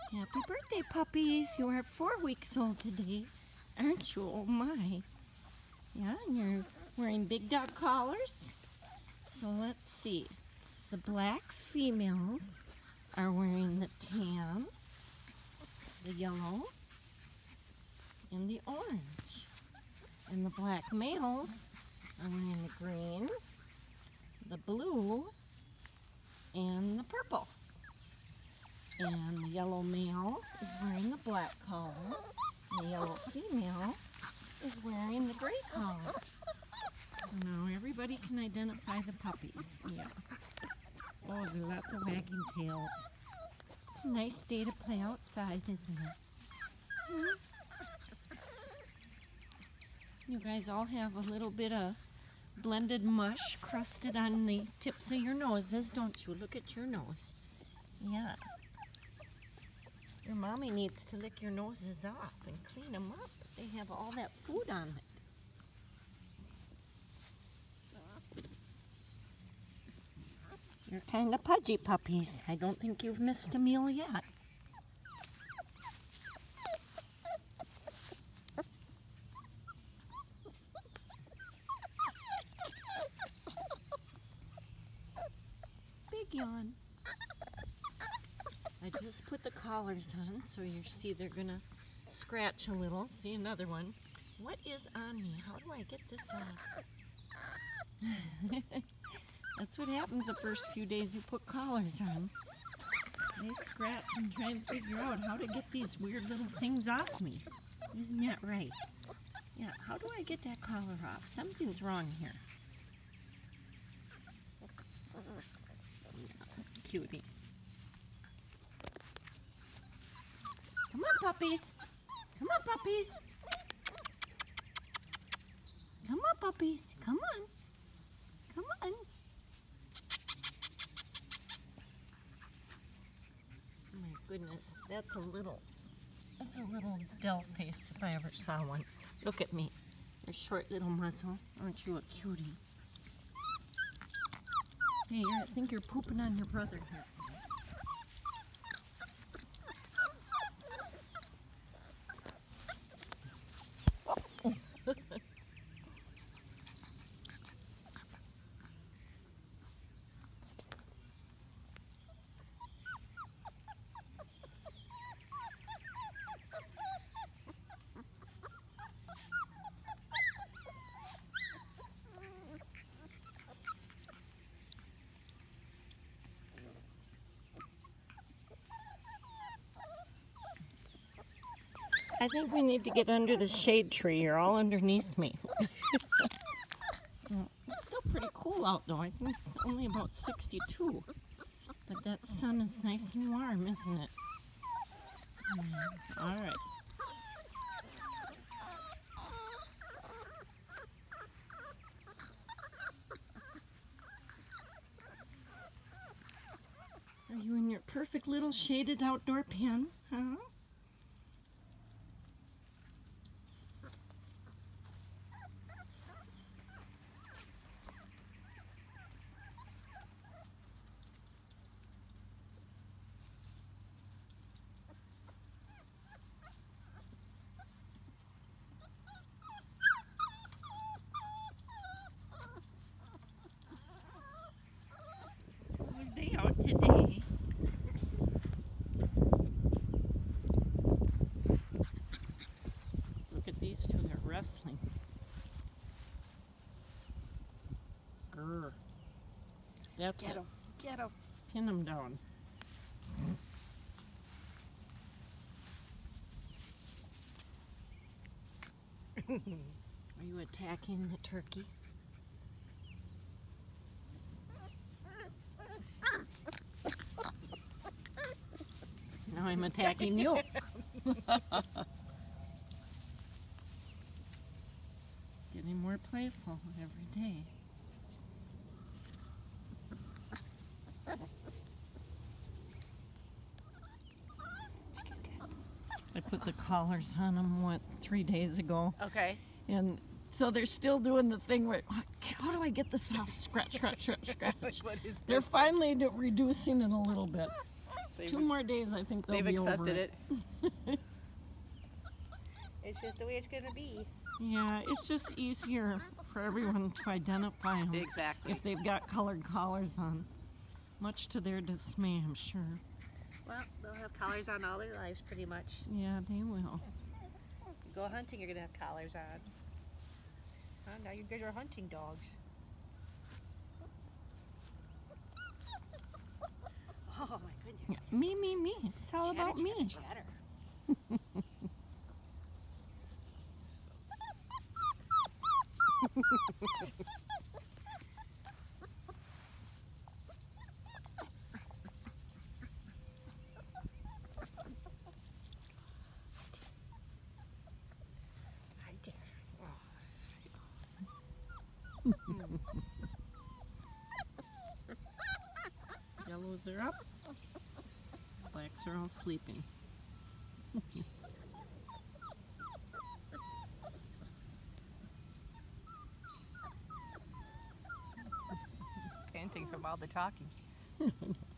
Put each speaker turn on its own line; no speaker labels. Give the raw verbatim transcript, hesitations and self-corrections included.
Happy birthday, puppies. You are four weeks old today, aren't you? Oh, my. Yeah, and you're wearing big dog collars. So let's see. The black females are wearing the tan, the yellow, and the orange. And the black males are wearing the green, the blue, and the purple. And the yellow male is wearing the black collar. And the yellow female is wearing the gray collar. So now everybody can identify the puppies. Yeah. Oh, there are lots of wagging tails. It's a nice day to play outside, isn't it? Hmm? You guys all have a little bit of blended mush crusted on the tips of your noses, don't you? Look at your nose. Yeah. Your mommy needs to lick your noses off and clean them up. They have all that food on it. You're kind of pudgy puppies. I don't think you've missed a meal yet. Big yawn. I just put the collars on, so you see they're gonna scratch a little. See, another one. What is on me? How do I get this off? That's what happens the first few days you put collars on. They scratch and try and figure out how to get these weird little things off me. Isn't that right? Yeah, how do I get that collar off? Something's wrong here. Yeah, cutie. Come on, puppies. Come on, puppies. Come on, puppies. Come on. Come on. Oh my goodness, that's a little, that's a little doll face if I ever saw one. Look at me. Your short little muzzle. Aren't you a cutie? Hey, I think you're pooping on your brother here. I think we need to get under the shade tree. You're all underneath me. It's still pretty cool out though. I think it's only about sixty-two. But that sun is nice and warm, isn't it? All right. Are you in your perfect little shaded outdoor pen? Huh? Day out today. Look at these two, they're wrestling. Grr. That's
Get
it.
him. Get him.
Pin them down. Are you attacking the turkey? Now I'm attacking you. Getting more playful every day. I put the collars on them, what, three days ago.
Okay.
And so they're still doing the thing where, how do I get this off? Scratch, scratch, scratch, scratch.
What is
They're
this?
finally reducing it a little bit.
They've,
Two more days, I think they'll
they've
be over
accepted
it.
it. It's just the way it's gonna be.
Yeah, it's just easier for everyone to identify them
Exactly.
if they've got colored collars on. Much to their dismay, I'm sure.
Well, they'll have collars on all their lives, pretty much.
Yeah, they will.
You go hunting, you're gonna have collars on. Oh, now you guys are hunting dogs. Oh my goodness.
Yeah, me, me, me. It's all
Chatter,
about
chatter,
me.
chatter. Hi there.
Yellows are up. Blacks are all sleeping.
Panting from all the talking.